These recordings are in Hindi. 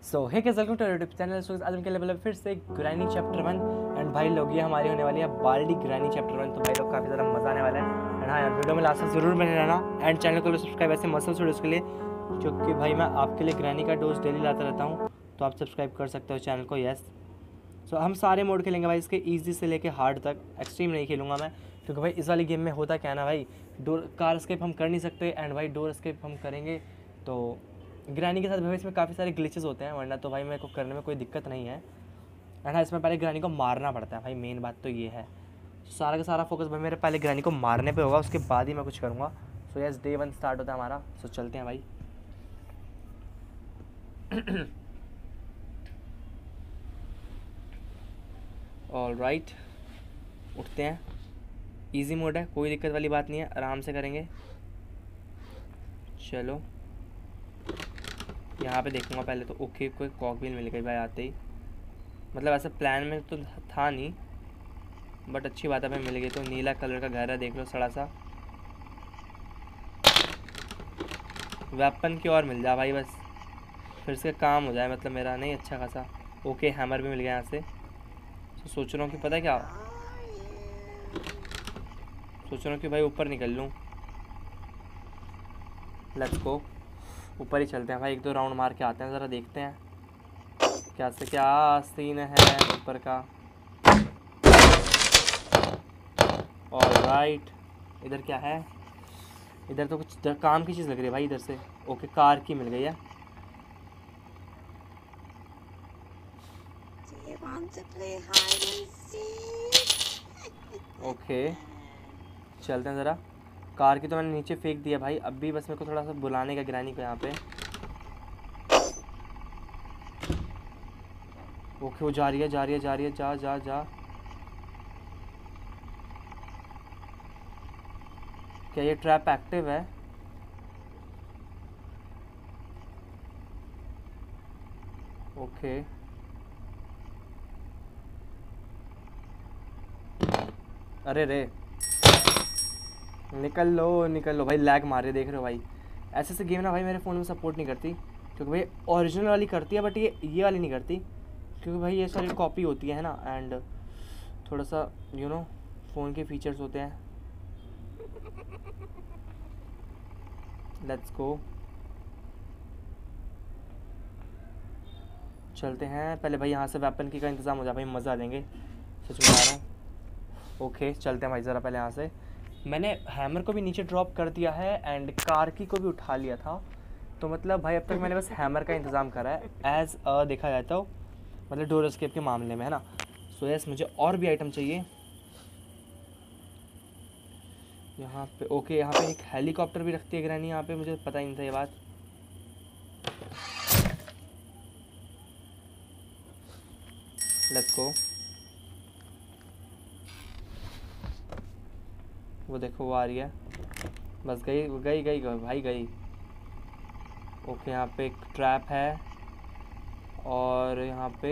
So hey guys, welcome to YouTube channel. So आज हम के लेवल फिर से ग्राइंडिंग चैप्टर 1 एंड भाई लोग ये हमारी होने वाली है बाल्डी ग्राइंडिंग चैप्टर 1। तो भाई लोग काफ़ी ज़्यादा मज़ा आने वाला है। एंड हाँ यार, वीडियो में लास्ट तक जरूर बने रहना एंड चैनल को भी सब्सक्राइब ऐसे मसल्स वीडियोज़ के लिए, क्योंकि भाई मैं आपके लिए ग्राइंडिंग का डोज डेली लाता रहता हूँ, तो आप सब्सक्राइब कर सकते हो चैनल को। येस, सो हम सारे मोड खेलेंगे भाई, इसके ईजी से लेके हार्ड तक। एक्सट्रीम नहीं खेलूँगा मैं, क्योंकि भाई इस वाली गेम में होता क्या ना भाई, डोर कार एस्केप हम कर नहीं सकते एंड भाई डोर एस्केप हम करेंगे तो ग्रानी के साथ भाई इसमें काफ़ी सारे ग्लिचेस होते हैं, वरना तो भाई मेरे को करने में कोई दिक्कत नहीं है। एंड हाँ, इसमें पहले ग्रानी को मारना पड़ता है भाई, मेन बात तो ये है। सारा का सारा फोकस भाई मेरे पहले ग्रानी को मारने पे होगा, उसके बाद ही मैं कुछ करूँगा। सो यस, डे 1 स्टार्ट होता है हमारा। सो चलते हैं भाई। ऑल राइट, उठते हैं। इजी मोड है, कोई दिक्कत वाली बात नहीं है, आराम से करेंगे। चलो यहाँ पे देखूँगा पहले तो। ओके, कोई कॉकव्हील मिल गई भाई आते ही। मतलब ऐसा प्लान में तो था नहीं, बट अच्छी बात है भाई मिल गई। तो नीला कलर का घर है, देख लो सड़ा सा। वेपन की और मिल जाए भाई, बस फिर से काम हो जाए, मतलब मेरा नहीं अच्छा खासा। ओके, हैमर भी मिल गया यहाँ से। तो सोच रहा हूँ कि पता है क्या, सोच रहा हूँ कि भाई ऊपर निकल लूँ। लेट्स गो, ऊपर ही चलते हैं भाई। एक दो राउंड मार के आते हैं, ज़रा देखते हैं क्या से क्या सीन है ऊपर का। ऑलराइट, इधर क्या है? इधर तो कुछ काम की चीज़ लग रही है भाई इधर से। ओके, कार की मिल गई है। ओके, चलते हैं ज़रा। कार की तो मैंने नीचे फेंक दिया भाई, अब भी बस मेरे को थोड़ा सा बुलाने का ग्रानी को यहाँ पे। ओके, वो जा रही है, जा रही है, जा रही है, जा जा जा। क्या ये ट्रैप एक्टिव है? ओके, अरे रे, निकल लो भाई। लैग मार रहे, देख रहे हो भाई। ऐसे ऐसे गेम ना भाई मेरे फ़ोन में सपोर्ट नहीं करती, क्योंकि भाई ओरिजिनल वाली करती है बट ये वाली नहीं करती, क्योंकि भाई ये सारी कॉपी होती है ना। एंड थोड़ा सा फ़ोन के फीचर्स होते हैं। लेट्स गो, चलते हैं। पहले भाई यहाँ से वेपन की का इंतज़ाम हो जाए भाई, मज़ा आ जाएंगे, सच बता रहा हूँ। ओके, चलते हैं भाई ज़रा पहले यहाँ से। मैंने हैमर को भी नीचे ड्रॉप कर दिया है एंड कार की को भी उठा लिया था, तो मतलब भाई अब तक मैंने बस हैमर का इंतज़ाम करा है एज़ देखा जाए तो, मतलब डोर एस्केप के मामले में, है ना। सो यस, मुझे और भी आइटम चाहिए यहाँ पे। ओके, यहाँ पे एक हेलीकॉप्टर भी रखती है ग्रैनी यहाँ पे, मुझे पता ही नहीं था ये बात। लेट्स गो, वो देखो वो आ रही है, बस गई गई गई गई भाई गई। ओके, यहाँ पे एक ट्रैप है और यहाँ पे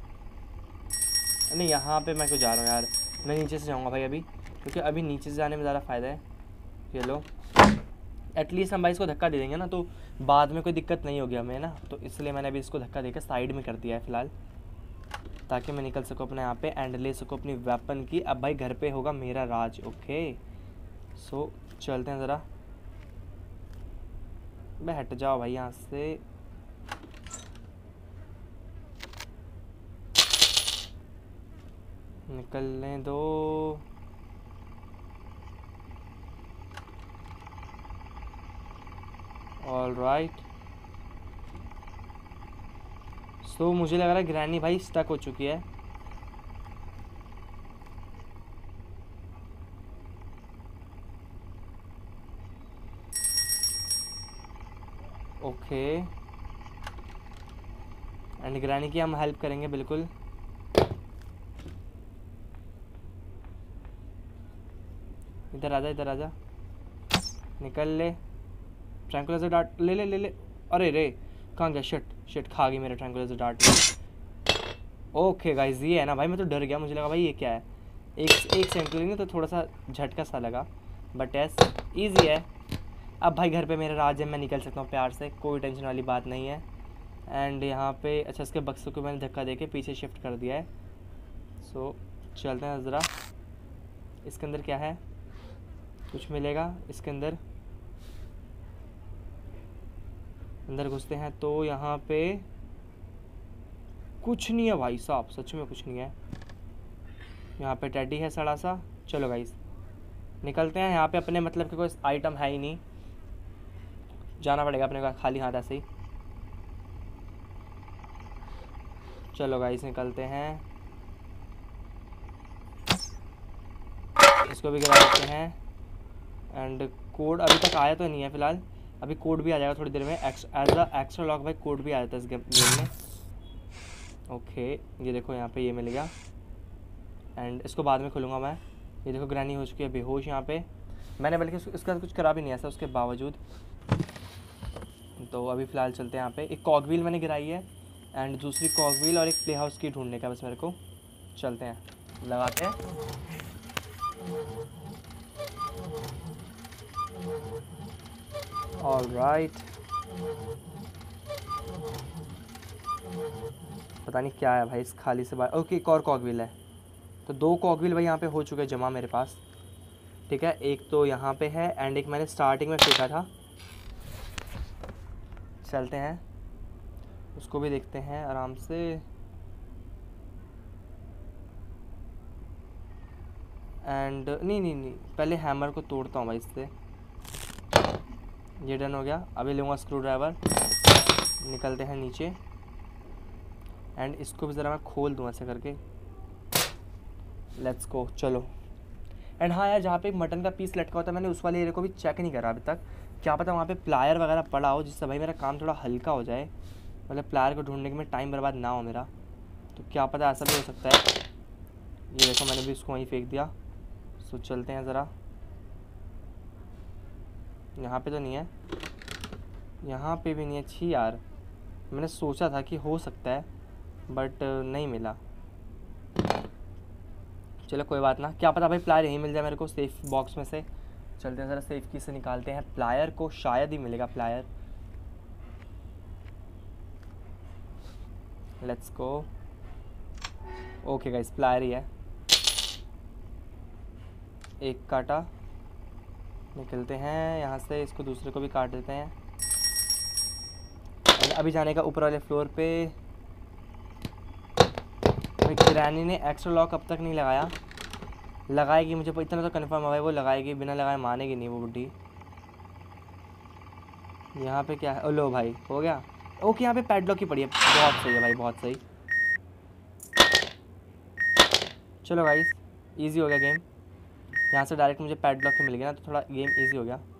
नहीं, यहाँ पे मैं क्यों जा रहा हूँ यार। मैं नीचे से जाऊँगा भाई अभी, क्योंकि अभी नीचे से जाने में ज़्यादा फ़ायदा है। ये लो, एटलीस्ट हम भाई इसको धक्का दे देंगे ना, तो बाद में कोई दिक्कत नहीं होगी हमें ना। तो इसलिए मैंने अभी इसको धक्का देकर साइड में कर दिया है फ़िलहाल, ताकि मैं निकल सकूँ अपने यहाँ पे एंड ले सकूँ अपनी वेपन की। अब भाई घर पे होगा मेरा राज। ओके, सो चलते हैं ज़रा। मैं हट जाओ भाई यहाँ से। निकलने दो। ऑल राइट, सो मुझे लग रहा है ग्रैनी भाई स्टक हो चुकी है। ओके, एंड ग्रैनी की हम हेल्प करेंगे बिल्कुल। इधर आजा, इधर आजा, निकल ले। ट्रैंकुलाइजर डार्ट ले ले ले ले। अरे रे, कहाँ गया? शिट शिट, खा गई मेरे ट्रैंकुलाइजर डार्ट। ओके गाइज, ये है ना भाई, मैं तो डर गया, मुझे लगा भाई ये क्या है। एक सेकंड के लिए तो थोड़ा सा झटका सा लगा, बट यस ईजी है। अब भाई घर पे मेरा राज है, मैं निकल सकता हूँ प्यार से, कोई टेंशन वाली बात नहीं है। एंड यहाँ पे अच्छा इसके बक्सों को मैंने धक्का देके पीछे शिफ्ट कर दिया है। सो चलते हैं ज़रा, इसके अंदर क्या है, कुछ मिलेगा इसके अंदर। अंदर घुसते हैं तो यहाँ पे कुछ नहीं है भाई साहब, सच में कुछ नहीं है। यहाँ पे टेडी है सड़ा सा। चलो गाइस निकलते हैं, यहाँ पे अपने मतलब कि कोई आइटम है ही नहीं, जाना पड़ेगा अपने का खाली हाथ ऐसे ही। चलो गाइस निकलते हैं, इसको भी गिरा देते हैं। एंड कोड अभी तक आया तो नहीं है फ़िलहाल, अभी कोड भी आ जाएगा थोड़ी देर में। एज अ एक्स्ट्रा लॉक भाई कोड भी आ जाता है इस गेम में। ओके ये देखो यहाँ पे ये मिल गया, एंड इसको बाद में खोलूँगा मैं। ये देखो ग्रैनी हो चुकी है बेहोश यहाँ पे, मैंने बल्कि इसका कुछ करा भी नहीं ऐसा उसके बावजूद। तो अभी फ़िलहाल चलते हैं यहाँ पे। एक कॉकव्हील मैंने गिराई है एंड दूसरी कॉकव्हील और एक प्ले हाउस की ढूंढने का बस मेरे को। चलते हैं, लगाते हैं। ऑलराइट, पता नहीं क्या है भाई इस खाली से बाहर। ओके एक और कॉकव्हील है, तो 2 कॉकव्हील भाई यहाँ पे हो चुके हैं जमा मेरे पास। ठीक है, एक तो यहाँ पे है एंड एक मैंने स्टार्टिंग में फेंका था। चलते हैं उसको भी देखते हैं आराम से। एंड नहीं पहले हैमर को तोड़ता हूँ भाई इससे। ये डन हो गया, अभी लूँगा स्क्रू ड्राइवर। निकलते हैं नीचे एंड इसको भी ज़रा मैं खोल दूँ ऐसे करके। लेट्स गो, चलो। एंड हाँ यार, जहाँ पे मटन का पीस लटका होता है मैंने उस वाले एरिया को भी चेक नहीं करा अभी तक। क्या पता वहाँ पे प्लायर वगैरह पड़ा हो जिससे भाई मेरा काम थोड़ा हल्का हो जाए, मतलब प्लायर को ढूंढने में टाइम बर्बाद ना हो मेरा। तो क्या पता ऐसा भी हो सकता है। ये देखो मैंने भी उसको वहीं फेंक दिया। सो चलते हैं ज़रा, यहाँ पे तो नहीं है, यहाँ पे भी नहीं है। छी यार, मैंने सोचा था कि हो सकता है बट नहीं मिला। चलो कोई बात ना, क्या पता भाई प्लायर यहीं मिल जाए मेरे को सेफ बॉक्स में से। चलते हैं ज़रा सेफ की से निकालते हैं प्लायर को, शायद ही मिलेगा plier. Let's go. Okay guys plier ही है, एक काटा। निकलते हैं यहाँ से, इसको दूसरे को भी काट देते हैं। अभी जाने का ऊपर वाले फ्लोर पे। ग्रैनी ने एक्स्ट्रा लॉक अब तक नहीं लगाया, लगाएगी मुझे इतना तो कंफर्म है भाई, वो लगाएगी, बिना लगाए मानेगी नहीं वो बुड्ढी। यहाँ पे क्या है, ओ लो भाई हो गया। ओके यहाँ पे पैडलॉक ही पड़ी है, बहुत सही है भाई बहुत सही। चलो गाइस इजी हो गया गेम, यहाँ से डायरेक्ट मुझे पैडलॉक ही मिल गया ना, तो थोड़ा गेम इजी हो गया।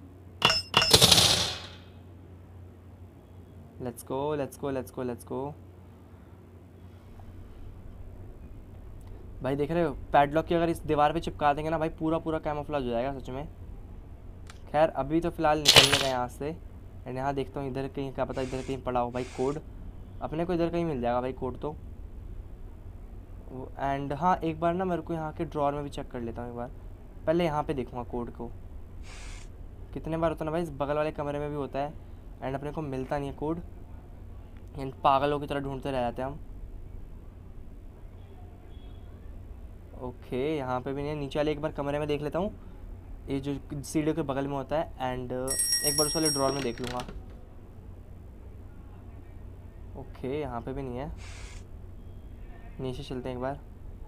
Let's go let's go let's go let's go. भाई देख रहे हो पैडलॉक की अगर इस दीवार पे चिपका देंगे ना भाई, पूरा पूरा कैमोफ्लेज हो जाएगा सच में। खैर अभी तो फ़िलहाल निकलने का यहाँ से। एंड यहाँ देखता हूँ इधर कहीं, क्या पता इधर कहीं पड़ा हो भाई कोड, अपने को इधर कहीं मिल जाएगा भाई कोड तो। एंड हाँ एक बार ना मेरे को यहाँ के ड्रॉर में भी चेक कर लेता हूँ एक बार, पहले यहाँ पे देखूँगा कोड को। कितने बार होता है ना भाई, इस बगल वाले कमरे में भी होता है एंड अपने को मिलता नहीं है कोड, एंड पागलों की तरह ढूंढते रह जाते हैं हम। ओके यहाँ पे भी नहीं है, नीचे वाले एक बार कमरे में देख लेता हूँ, ये जो सीढ़ियों के बगल में होता है। एंड एक बार उस वाले ड्रॉर में देख लूँगा। ओके यहाँ पे भी नहीं है, नीचे चलते हैं एक बार,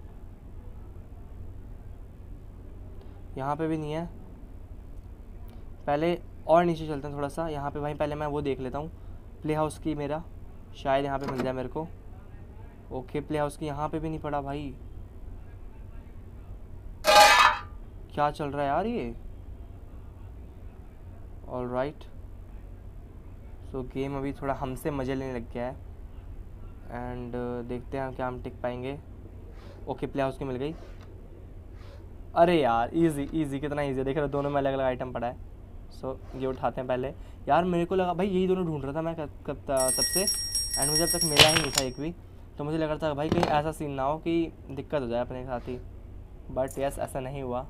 यहाँ पे भी नहीं है। पहले और नीचे चलते हैं थोड़ा सा, यहाँ पे भाई पहले मैं वो देख लेता हूँ प्ले हाउस की, मेरा शायद यहाँ पे मिल जाए मेरे को। ओके प्ले हाउस की यहाँ पे भी नहीं पड़ा भाई, क्या चल रहा है यार ये। ऑलराइट सो गेम अभी थोड़ा हमसे मज़े लेने लग गया है एंड देखते हैं क्या हम टिक पाएंगे। ओके प्ले हाउस की मिल गई। अरे यार इजी इजी, कितना इजी है, देख रहे हो दोनों में अलग अलग आइटम पड़ा है। सो ये उठाते हैं पहले। यार मेरे को लगा भाई यही दोनों ढूंढ रहा था मैं कब तब से, एंड मुझे अब तक मिला ही नहीं था एक भी। तो मुझे लग रहा था भाई कहीं ऐसा सीन ना हो कि दिक्कत हो जाए अपने साथ ही, बट यस ऐसा नहीं हुआ।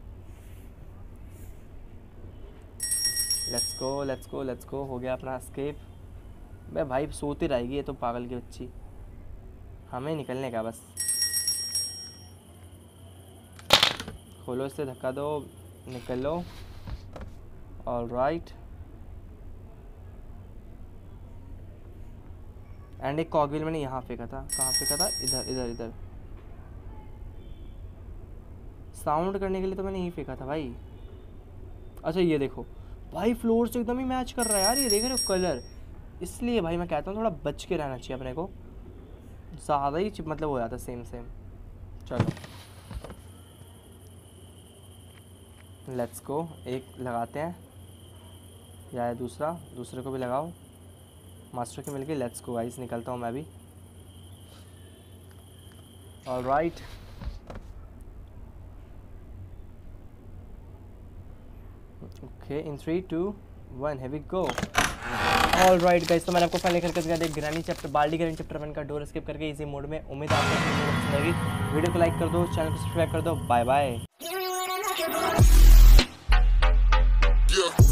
Let's go let's go let's go, हो गया अपना एस्केप। भाई सोती रहेगी ये तो पागल की बच्ची, हमें निकलने का बस। खोलो इसे, धक्का दो, निकलो। ऑलराइट, एंड एक कॉकविल मैंने यहाँ फेंका था, कहाँ फेंका था, इधर इधर इधर। साउंड करने के लिए तो मैंने यहीं फेंका था भाई। अच्छा ये देखो भाई, फ्लोर से एकदम ही मैच कर रहा है यार, ये देख रहे हो कलर। इसलिए भाई मैं कहता हूँ थोड़ा बच के रहना चाहिए अपने को, ज़्यादा ही मतलब हो जाता है सेम सेम। चलो लेट्स गो, एक लगाते हैं या दूसरे को भी लगाओ। मास्टर की मिल गई, लेट्स गो गाइस, निकलता हूँ मैं भी। Alright, okay, in 3 2 1 here we go। Alright guys, तो मैंने आपको पहले करके दिया granny chapter, Baldi granny chapter 1 का डोर स्किप करके इजी मोड में। उम्मीद है आपको पसंद आएगी। वीडियो को लाइक कर दो, चैनल को सब्सक्राइब कर दो। Bye bye.